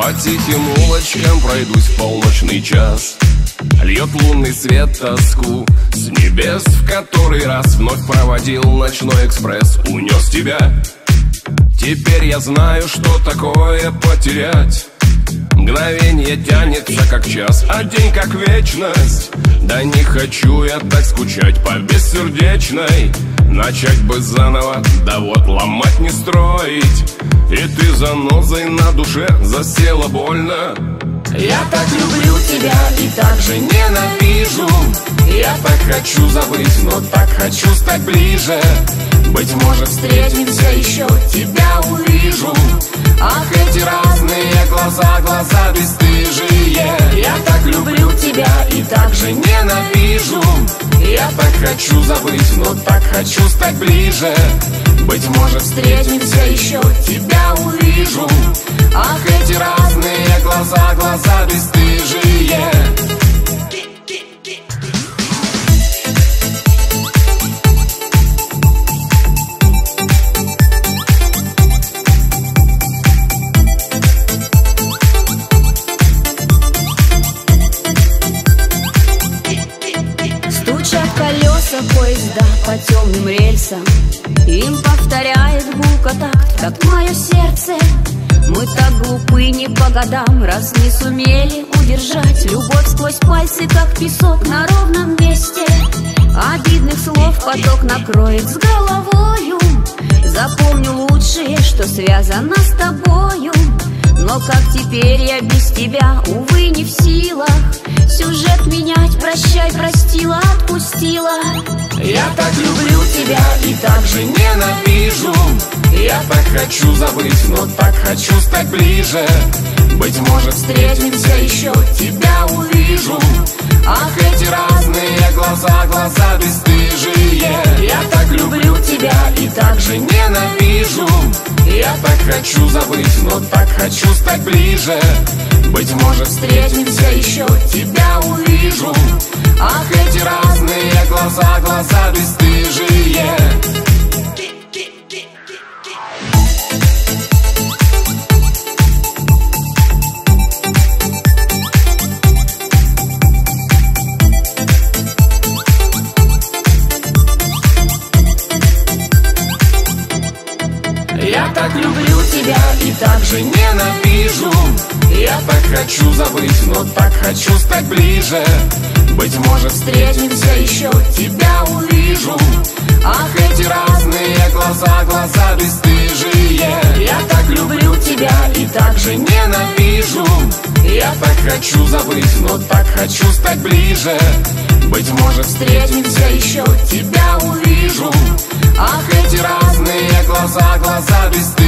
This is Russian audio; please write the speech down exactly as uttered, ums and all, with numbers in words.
По тихим улочкам пройдусь в полночный час. Льет лунный свет тоску с небес, в который раз вновь проводил ночной экспресс. Унес тебя. Теперь я знаю, что такое потерять. Мгновение тянется как час, а день как вечность. Да не хочу я так скучать по бессердечной. Начать бы заново, да вот ломать не строить. И ты занозой на душе засела больно. Я так люблю тебя и так же ненавижу. Я так хочу забыть, но так хочу стать ближе. Быть может, встретимся еще, тебя увижу. Ах, эти разные глаза, глаза бесстыжие. Я так люблю тебя и так же ненавижу. Я так хочу забыть, но так хочу стать ближе. Быть может, встретимся еще, тебя увижу. Ах, эти разные глаза, глаза бесстыжие. Стучат колеса поезда по темным рельсам. Им повторяет гулко-такт, как мое сердце. Мы так глупы не по годам, раз не сумели удержать любовь сквозь пальцы, как песок на ровном месте. Обидных слов поток накроет с головою. Запомню лучшее, что связано с тобою. Но как теперь я без тебя, увы, не в силах сюжет менять, прощай, простила, отпустила. Я так люблю тебя и так же ненавижу. Я так хочу забыть, но так хочу стать ближе. Быть может, встретимся еще, тебя увижу. Ах, эти разные глаза, глаза бесстыжие. Я так люблю тебя и так же ненавижу. Я так хочу забыть, но так хочу стать ближе. Быть может, встретимся еще, тебя увижу. Ах, эти разные глаза, глаза бесстыжие. Я так люблю тебя и так же ненавижу. Я так хочу забыть, но так хочу стать ближе. Быть может, встретимся еще, тебя увижу. Ах, эти разные глаза, глаза бесстыжие. Я так люблю тебя и так же ненавижу. Я так хочу забыть, но так хочу стать ближе. Быть может, встретимся еще, тебя увижу. Ах, эти разные глаза, глаза бесстыжие.